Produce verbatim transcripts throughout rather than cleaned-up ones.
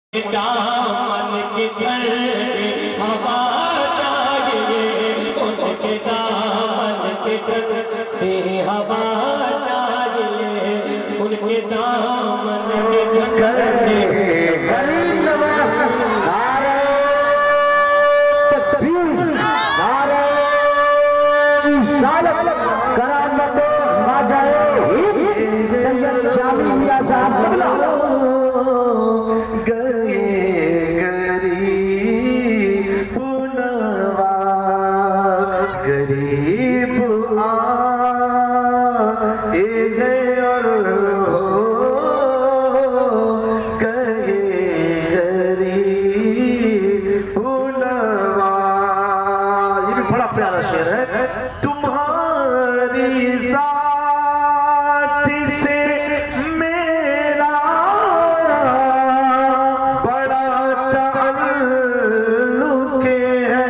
दामन के घर हवा चाहिए, उनके दामन के घर हवा चाहिए, उनके दामन के घर गरीब नवाज नारे तकबीर नारे रिसालत करामत माजाए हिंद सैयद शामी मियां साहब बगला गरीब आ और हो गए गरीब नवा। ये भी बड़ा प्यारा शेर है। तुम्हारी जात से मेरा बड़ा ताल्लुक है,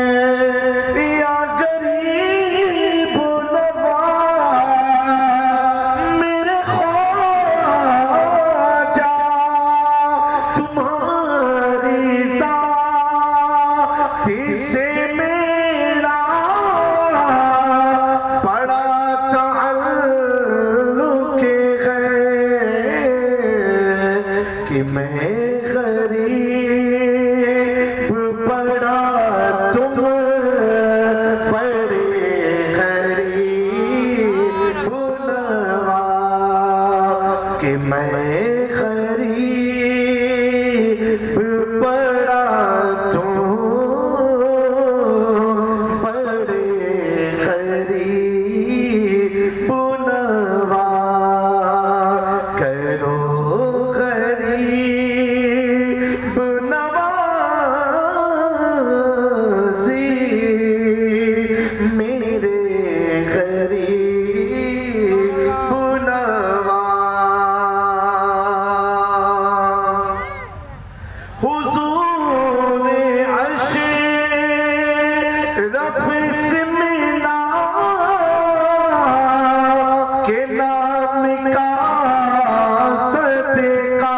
से मेरा बड़ा ताल्लुक है कि मैं गरीब बड़ा तुम बड़े गरीब नवा, कि मैं गरीब बड़ा तुम के नाम का सदका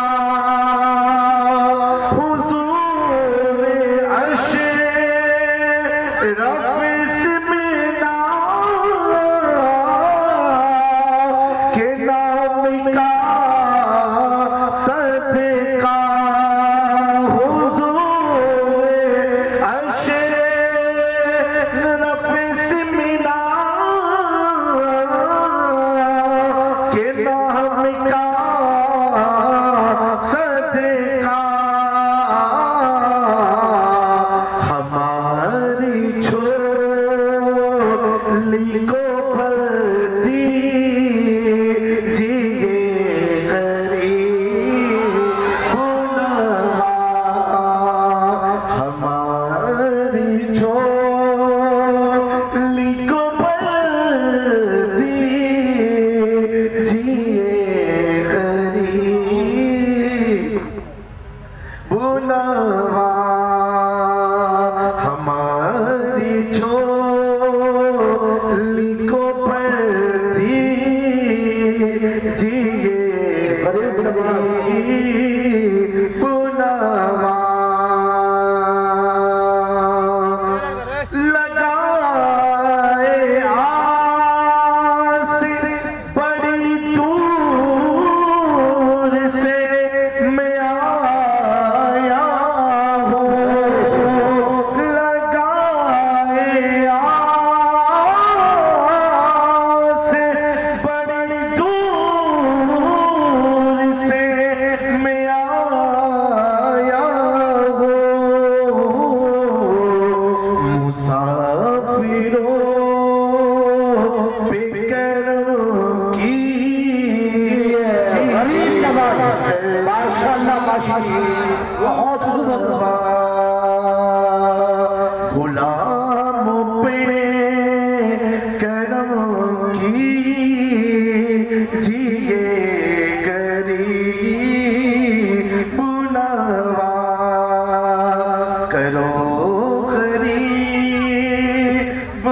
हुजूर अशरफ इस्मिना के नाम का सदका हुजूर अशरफ इस्मिना के नाम का सदका हमारी झोली को भर दीजिए गरीब नवा, हमारी झोली को भर दीजिए नवा, हमारी झोली को भर दीजिए गरीब नवा। लगाए आस बड़ी दूर से मैं आया हूँ, लगाए आस बड़ी दूर से मैं आया हूँ, मुसाफिरों पे करम कीजिए। गरीब नवाज माशाअल्लाह माशाअल्लाह बहुत गुलामों पे करम कीजिए गरीब नवा, करो गरीब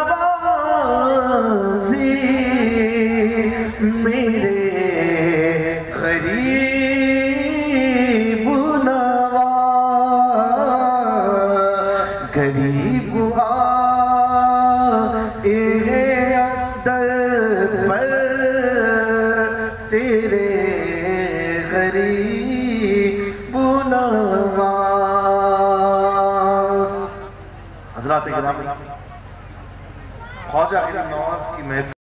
नवाज़ी मेरे गरीब ना तेरे गरीब नवाज। हज़रात इकराम, ख्वाजा की नवाज की महफिल